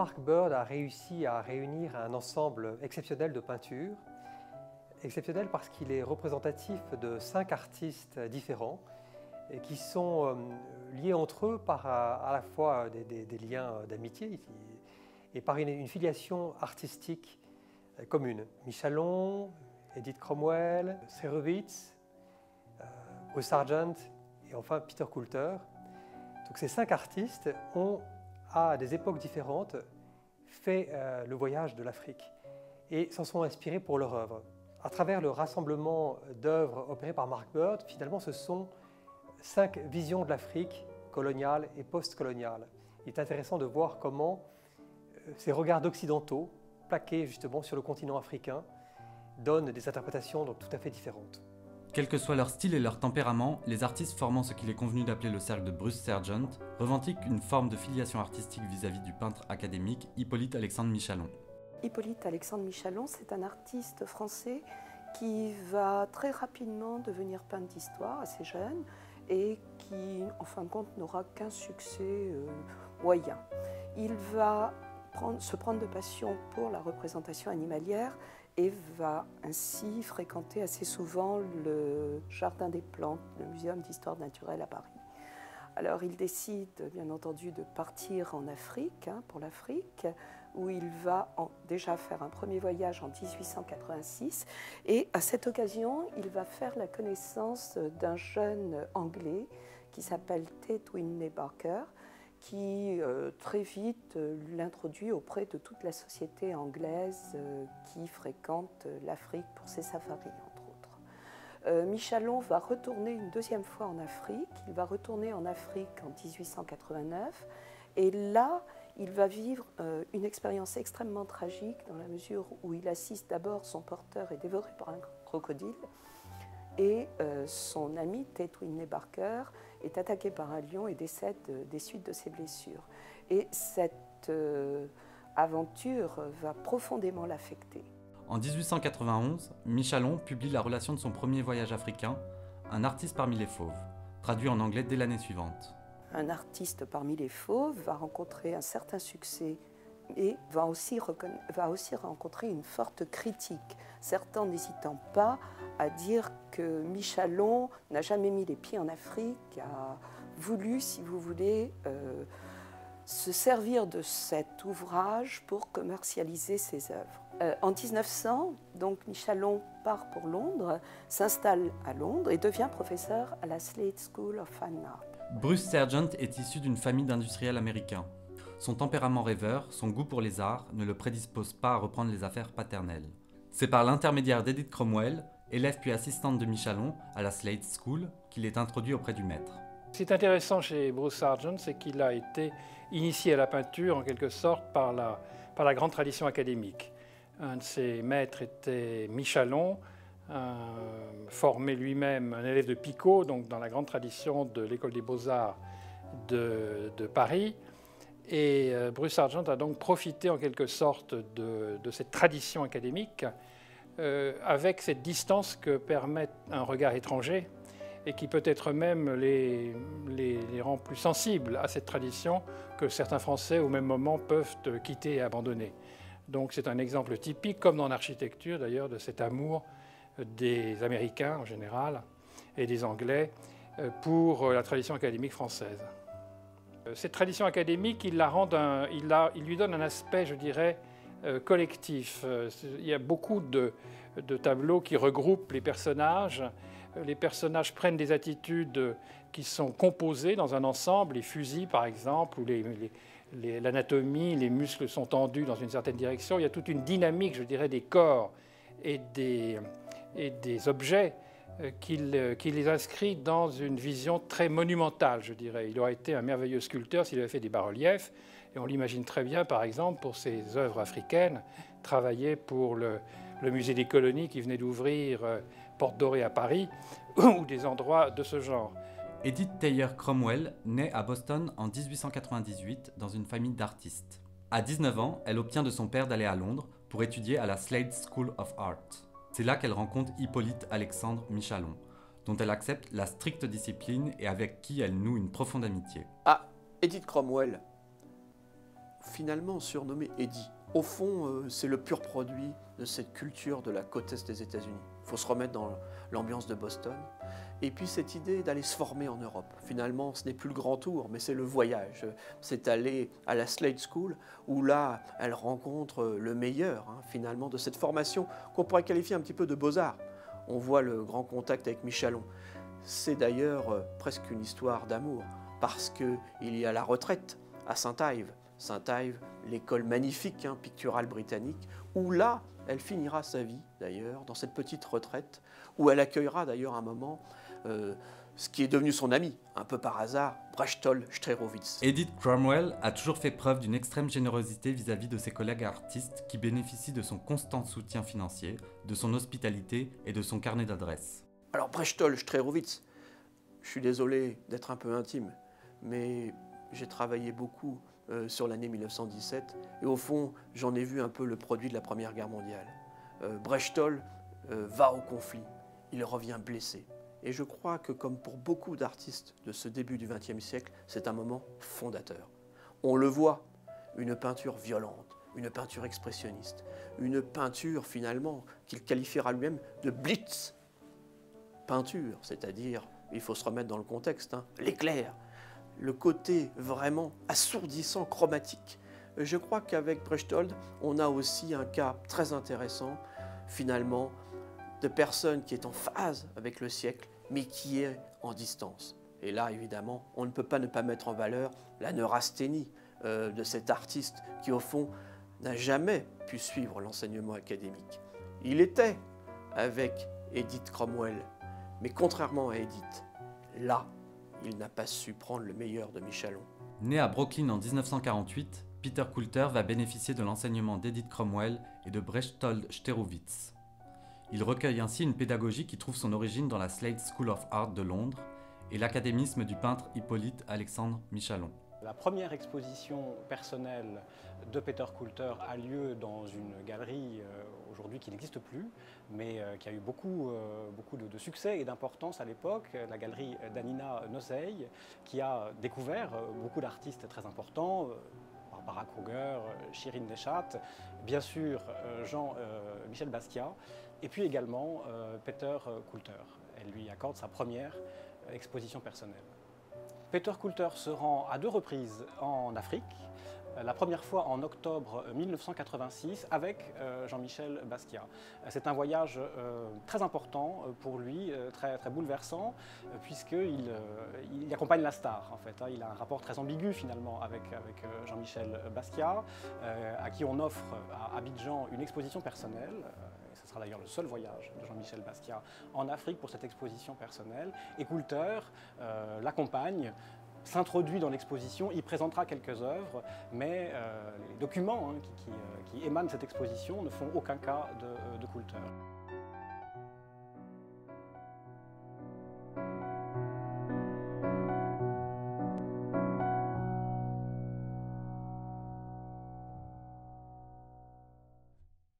Mark Bird a réussi à réunir un ensemble exceptionnel de peintures, exceptionnel parce qu'il est représentatif de 5 artistes différents et qui sont liés entre eux par à la fois des liens d'amitié et par une filiation artistique commune. Michalon, Edith Cromwell, Serovitz, Bruce Sargent et enfin Peter Coulter. Donc ces 5 artistes ont, à des époques différentes, fait le voyage de l'Afrique et s'en sont inspirés pour leur œuvre. À travers le rassemblement d'œuvres opérées par Mark Bird, finalement ce sont 5 visions de l'Afrique coloniale et post-coloniale. Il est intéressant de voir comment ces regards occidentaux, plaqués justement sur le continent africain, donnent des interprétations donc tout à fait différentes. Quel que soit leur style et leur tempérament, les artistes formant ce qu'il est convenu d'appeler le cercle de Bruce Sargent revendiquent une forme de filiation artistique vis-à-vis du peintre académique Hippolyte Alexandre Michalon. Hippolyte Alexandre Michalon, c'est un artiste français qui va très rapidement devenir peintre d'histoire assez jeune et qui, en fin de compte, n'aura qu'un succès moyen. Il va se prendre de passion pour la représentation animalière et va ainsi fréquenter assez souvent le Jardin des Plantes, le Muséum d'histoire naturelle à Paris. Alors il décide bien entendu de partir en Afrique, pour l'Afrique, où il va déjà faire un premier voyage en 1886 et à cette occasion il va faire la connaissance d'un jeune Anglais qui s'appelle Tate Whitney Barker, qui très vite l'introduit auprès de toute la société anglaise qui fréquente l'Afrique pour ses safaris, entre autres. Michalon va retourner une deuxième fois en Afrique. Il va retourner en Afrique en 1889 et là, il va vivre une expérience extrêmement tragique dans la mesure où il assiste d'abord son porteur est dévoré par un crocodile et son ami Tate Whitney Barker est attaqué par un lion et décède des suites de ses blessures. Et cette aventure va profondément l'affecter. En 1891, Michalon publie la relation de son premier voyage africain, Un artiste parmi les fauves, traduit en anglais dès l'année suivante. Un artiste parmi les fauves va rencontrer un certain succès et va aussi rencontrer une forte critique, certains n'hésitant pas à dire que Michalon n'a jamais mis les pieds en Afrique, a voulu, si vous voulez, se servir de cet ouvrage pour commercialiser ses œuvres. En 1900, donc, Michalon part pour Londres, s'installe à Londres et devient professeur à la Slade School of Fine Art. Bruce Sargent est issu d'une famille d'industriels américains. Son tempérament rêveur, son goût pour les arts ne le prédispose pas à reprendre les affaires paternelles. C'est par l'intermédiaire d'Edith Cromwell, élève puis assistante de Michalon à la Slade School, qu'il est introduit auprès du maître. Ce qui est intéressant chez Bruce Sargent, c'est qu'il a été initié à la peinture en quelque sorte par la grande tradition académique. Un de ses maîtres était Michalon, formé lui-même un élève de Picot, donc dans la grande tradition de l'école des beaux-arts de Paris. Et Bruce Sargent a donc profité en quelque sorte de cette tradition académique avec cette distance que permet un regard étranger et qui peut-être même les rend plus sensibles à cette tradition que certains Français au même moment peuvent quitter et abandonner. Donc c'est un exemple typique, comme dans l'architecture d'ailleurs, de cet amour des Américains en général et des Anglais pour la tradition académique française. Cette tradition académique, il lui donne un aspect, je dirais, collectif. Il y a beaucoup de tableaux qui regroupent les personnages. Les personnages prennent des attitudes qui sont composées dans un ensemble, les fusils par exemple, où l'anatomie, les muscles sont tendus dans une certaine direction. Il y a toute une dynamique, je dirais, des corps et des objets qui les inscrit dans une vision très monumentale, je dirais. Il aurait été un merveilleux sculpteur s'il avait fait des bas-reliefs, et on l'imagine très bien, par exemple, pour ses œuvres africaines, travailler pour le musée des colonies qui venait d'ouvrir Porte Dorée à Paris, ou des endroits de ce genre. Edith Thayer Cromwell naît à Boston en 1898 dans une famille d'artistes. À 19 ans, elle obtient de son père d'aller à Londres pour étudier à la Slade School of Art. C'est là qu'elle rencontre Hippolyte Alexandre Michalon, dont elle accepte la stricte discipline et avec qui elle noue une profonde amitié. Ah, Edith Cromwell. finalement surnommé Eddie. Au fond, c'est le pur produit de cette culture de la côte est des États-Unis. Il faut se remettre dans l'ambiance de Boston. Et puis cette idée d'aller se former en Europe. Finalement, ce n'est plus le grand tour, mais c'est le voyage. C'est aller à la Slade School, où là, elle rencontre le meilleur, finalement, de cette formation qu'on pourrait qualifier un petit peu de beaux-arts. On voit le grand contact avec Michalon. C'est d'ailleurs presque une histoire d'amour, parce qu'il y a la retraite à Saint-Ives. Saint-Ives, l'école magnifique, picturale britannique, où là, elle finira sa vie, d'ailleurs, dans cette petite retraite, où elle accueillera d'ailleurs un moment ce qui est devenu son ami, un peu par hasard, Brechtol Strerowitz. Edith Cromwell a toujours fait preuve d'une extrême générosité vis-à-vis de ses collègues artistes qui bénéficient de son constant soutien financier, de son hospitalité et de son carnet d'adresses. Alors Brechtol Strerowitz, je suis désolé d'être un peu intime, mais j'ai travaillé beaucoup sur l'année 1917 et au fond, j'en ai vu un peu le produit de la Première Guerre mondiale. Brechtol va au conflit, il revient blessé. Et je crois que comme pour beaucoup d'artistes de ce début du XXe siècle, c'est un moment fondateur. On le voit, une peinture violente, une peinture expressionniste, une peinture finalement qu'il qualifiera lui-même de blitz peinture, c'est-à-dire, il faut se remettre dans le contexte, l'éclair, le côté vraiment assourdissant, chromatique. Je crois qu'avec Brechtol, on a aussi un cas très intéressant, finalement, de personne qui est en phase avec le siècle, mais qui est en distance. Et là, évidemment, on ne peut pas ne pas mettre en valeur la neurasthénie de cet artiste qui, au fond, n'a jamais pu suivre l'enseignement académique. Il était avec Edith Cromwell, mais contrairement à Edith, là, il n'a pas su prendre le meilleur de Michalon. Né à Brooklyn en 1948, Peter Coulter va bénéficier de l'enseignement d'Edith Cromwell et de Berchtold Sterowitz. Il recueille ainsi une pédagogie qui trouve son origine dans la Slade School of Art de Londres et l'académisme du peintre Hippolyte Alexandre Michalon. La première exposition personnelle de Peter Coulter a lieu dans une galerie aujourd'hui qui n'existe plus, mais qui a eu beaucoup de succès et d'importance à l'époque, la galerie d'Anina Nosey, qui a découvert beaucoup d'artistes très importants, Barbara Kruger, Shirin Neshat, bien sûr Jean-Michel Basquiat, et puis également Peter Coulter. Elle lui accorde sa première exposition personnelle. Peter Coulter se rend à 2 reprises en Afrique, la première fois en octobre 1986 avec Jean-Michel Basquiat. C'est un voyage très important pour lui, très bouleversant, puisqu'il accompagne la star en fait. Il a un rapport très ambigu finalement avec Jean-Michel Basquiat, à qui on offre à Abidjan une exposition personnelle. Ce sera d'ailleurs le seul voyage de Jean-Michel Basquiat en Afrique pour cette exposition personnelle. Et Coulter l'accompagne, s'introduit dans l'exposition, il présentera quelques œuvres, mais les documents qui émanent de cette exposition ne font aucun cas de Coulter.